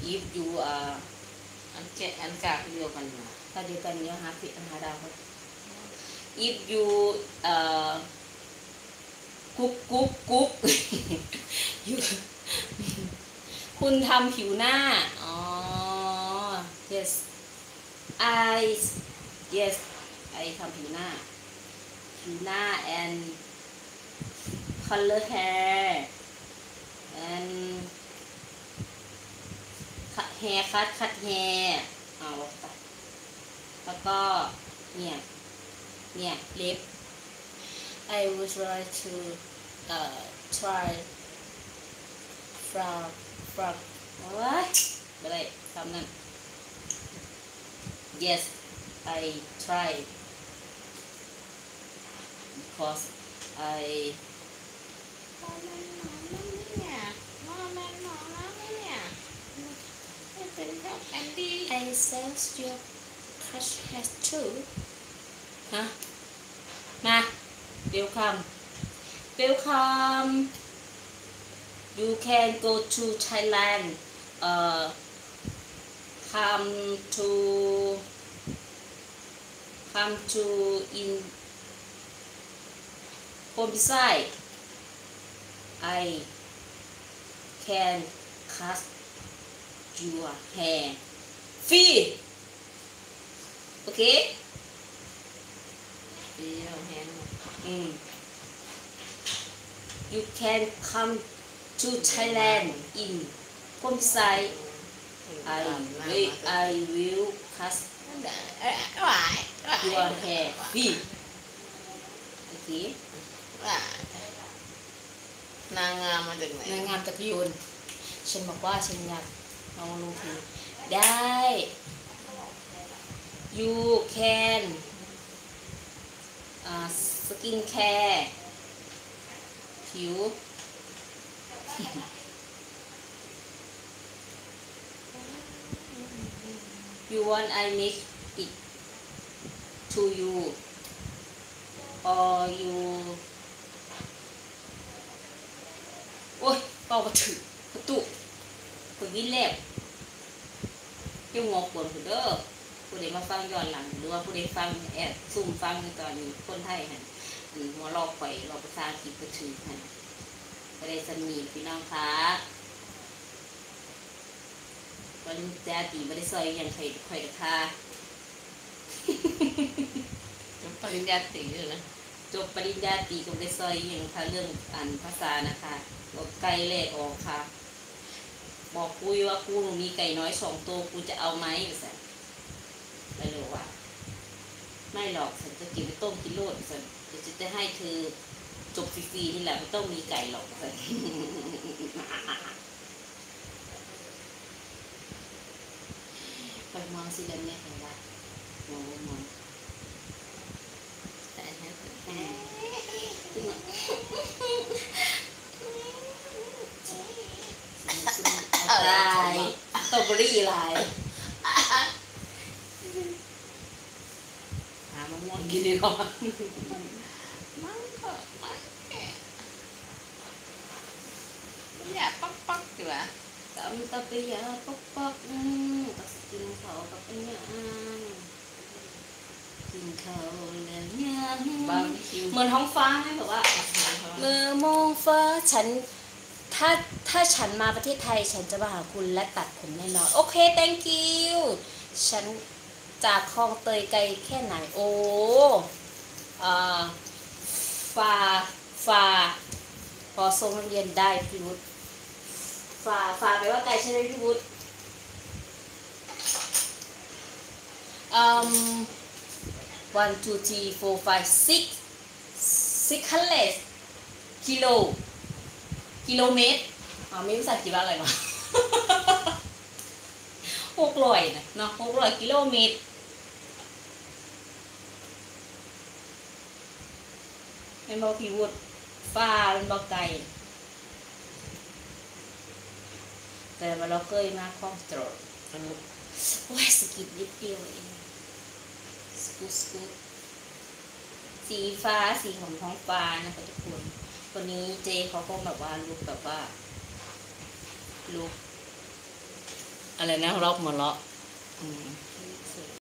if you are อันกากเดียวกันนะถ้าเดียวกันเนี้ยหาผิดหาดาว if you กุ๊ก you คุณทำผิวหน้าอ๋อ yes I yes I ทำผิวหน้าand color hair and cut hair cut hair เอาไปแล้วก็เนี่ยเล็บ I would like to try from ไม่ได้ทำนั่น yes I try because I มอแมนหนอนนั่นเนี่ยมอแมนหนอนนั่นเนี่ยไม่เป็นแบบแอนดี้ I sense your crush has too ฮะมา welcome you can go to Thailand come to in Homicide I can cut your hair free โอเคเดียวแฮน you can come to Thailand in Homicide I will cut หวาย your hair free โอเคนางงามมาจากไหนนางงามจากยุนฉันบอกว่าฉันอยากลองลงทีได้ you can skin care ผิว you want I make it to you or you โอ้ยเป่าประตูคนวิ่งเล็บยุ่งงกบนผู้เด้อผู้ใดมาฟังย้อนหลังหรือว่าผู้ใดฟังแอบซุ่มฟังตอนนี้คนไทยหันหัวลอกไปเราภาษาอังกฤษก็ถือหันก็ได้สมีพี่น้องคะวันแจ๊ตีไม่ได้ซอยยังไข่ค่ะปริญญาตรีเลยนะจบปริญญาตรีก็ไม่ได้ซอยยังค่ะเรื่องอ่านภาษานะคะไก่เลขออกค่ะบอกคุยว่ากูหนูมีไก่น้อย2 ตัวกูจะเอาไหมสันไปเลยว่าไม่หรอกฉันจะกินไปต้มกินโลดสันจะให้เธอจบฟรีๆนี่แหละไม่ต้องมีไก่หรอกสันไปมองสิเดนเนี่ยเห็นไหมมองแต่ฮะลายสตรอเบอรี่ลายหามะม่วงกินดีกว่ามันก็มันแค่อยากปักดีกว่าตำตะเปียปอกตักกินข้าวกับเป็นยังกินข้าวแล้วยังบางคิวเหมือนท้องฟ้าไหมแบบว่าเมื่อมองฟ้าฉันถ้าฉันมาประเทศไทยฉันจะมาหาคุณและตัดผมแน่นอนโอเค thank you ฉันจากคลองเตยไกลแค่ไหนโอ้ฝ่าพอทรงเรียนได้พี่วุฒิฝ่าแปลว่าไกลใช่ไหมพี่วุฒิ1 2 3 4 5 600 กิโลเมตรไม่รู้สักกี่ว่าอะไรมา600นะเนาะ600 กิโลเมตรเป็นบอกพี่วุฒิฟ้าเป็นบอกไกลแต่ว่าเราเคยมาคลองตรดโอ้ยสกิดนิดเดียวเองสกูสีฟ้าสีของท้องฟ้านะคะทุกคนคนนี้เจเขาก็แบบว่าลุกแบบว่าลุกอะไรนะร็อกหมดเลาะอืม